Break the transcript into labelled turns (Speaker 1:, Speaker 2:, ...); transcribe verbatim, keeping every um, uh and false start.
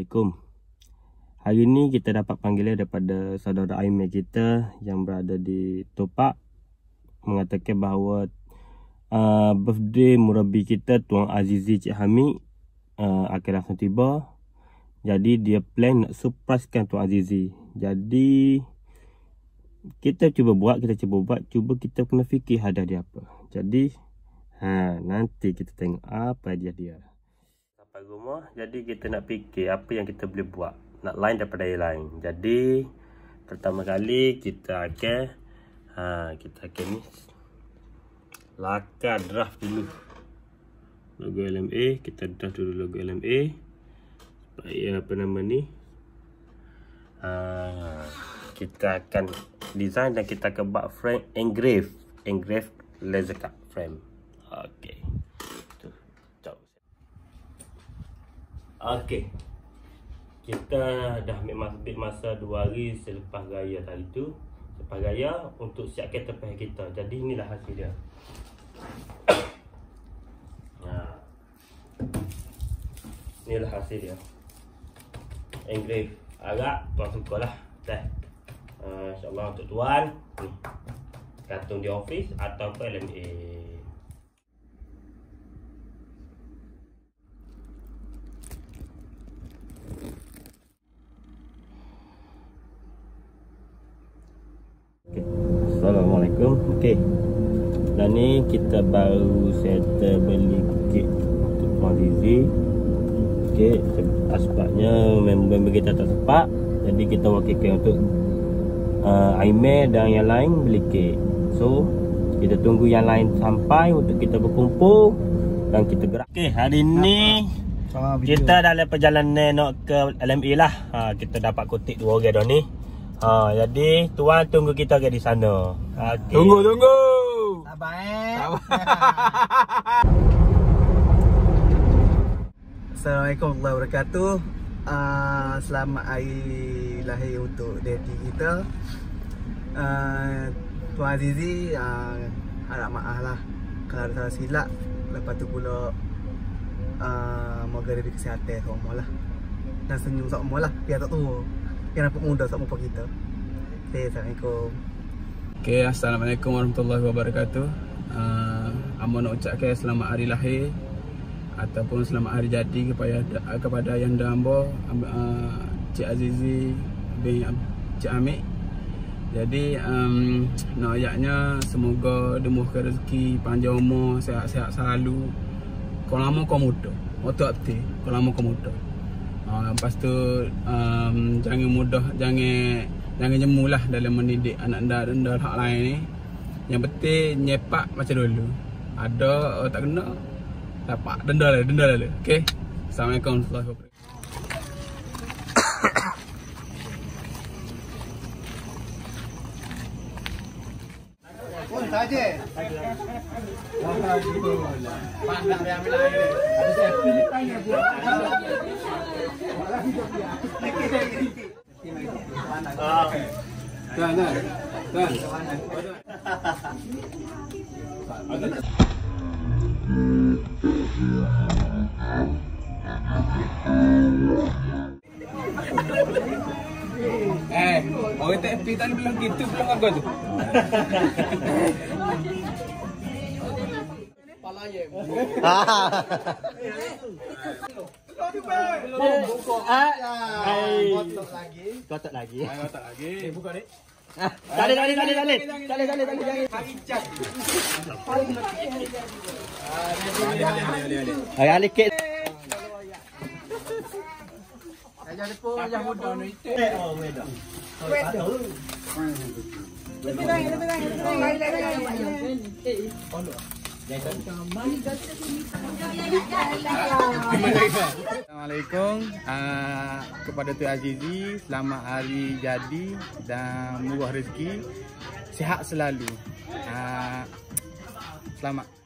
Speaker 1: Assalamualaikum. Hari ini kita dapat panggilan daripada saudara Aimee kita yang berada di Topak, mengatakan bahawa uh, birthday murabi kita Tuan Azizi Cik Hamid uh, akan langsung tiba. Jadi dia plan nak surprisekan Tuan Azizi. Jadi kita cuba buat, kita cuba buat, cuba kita kena fikir hadiah dia apa. Jadi ha, nanti kita tengok apa hadiah dia. Sampai rumah, jadi kita nak fikir apa yang kita boleh buat, nak lain daripada yang lain. Jadi pertama kali kita akan ha, kita akan ni lakar draft dulu logo L M A. Kita draft dulu logo L M A supaya apa nama ni ha, kita akan design dan kita akan buat frame engrave engrave laser cut frame. Okey. Okey. Kita dah ambil masa dua hari selepas raya tadi tu. Selepas raya untuk siapkan tepi kita. Jadi inilah hasil dia. Ha. Inilah hasil dia. Engrave. Agak tuan sukalah. Dah. Uh, InsyaAllah untuk tuan ni, gantung di office ataupun L M A. Okay. Assalamualaikum. Okey, dan ni kita baru settle beli kek untuk Tuan Azizi. Okey, sebabnya member-member kita tak sempat, jadi kita wakilkan untuk Uh, Aimee dan yang lain beli kek. So kita tunggu yang lain sampai untuk kita berkumpul dan kita gerak. Okey, hari ni kita dalam perjalanan nak ke L M A lah. Ha, kita dapat kutip dua orang dah ni. Ha, jadi tuan tunggu kita ke di sana. Okay.
Speaker 2: Tunggu tunggu.
Speaker 3: Sabar eh.
Speaker 2: Sabar.
Speaker 3: Assalamualaikum warahmatullahi wabarakatuh. Uh, selamat hari lahir untuk daddy kita, uh, Tuan Azizi. uh, Harap maaf lah kalau ada salah silap. Lepas tu pula uh, moga dia kesihatan semua lah, dan senyum semua lah, biar tak tua, biar nampak muda semua kita. Okay, Assalamualaikum.
Speaker 2: Okay, Assalamualaikum warahmatullahi wabarakatuh. uh, Amo nak ucapkan selamat hari lahir ataupun selamat hari jadi kepada kepada yang hamba uh, Cik Azizi bin Cik Hamid. Jadi um, nak ayatnya semoga demuhkan rezeki, panjang umur, sihat-sihat selalu. Kau lama kau muda, otak hati. Kau lama kau muda. Uh, lepas tu um, jangan mudah, jangan jangan jemulah dalam mendidik anak anda dan hak lain ni. Yang penting nyepak macam dulu. Ada uh, tak kena, dapat denda lah, denda lah. Okey. Assalamualaikum warahmatullahi wabarakatuh.
Speaker 3: Pun saja. Pandang dia ambil air. Ada safety tanya buat. Ah.
Speaker 2: Tuan, tuan. Tuan. Eh, orang tak happy tadi bilang gitu, bilang aku tu.
Speaker 3: Palanya. Kotak lagi. Kotak lagi.
Speaker 2: Kotak lagi. Buka ni.
Speaker 3: Tali tali tali tali. Tali tali tali jangan. Ay alikit. Jangan pun jangan mudah ni. Oh, weda. Weda. Lebih lagi, lebih lagi, lebih lagi.
Speaker 2: Assalamualaikum uh, kepada Tuan Azizi, selamat hari jadi dan murah rezeki, sihat selalu. Uh, selamat.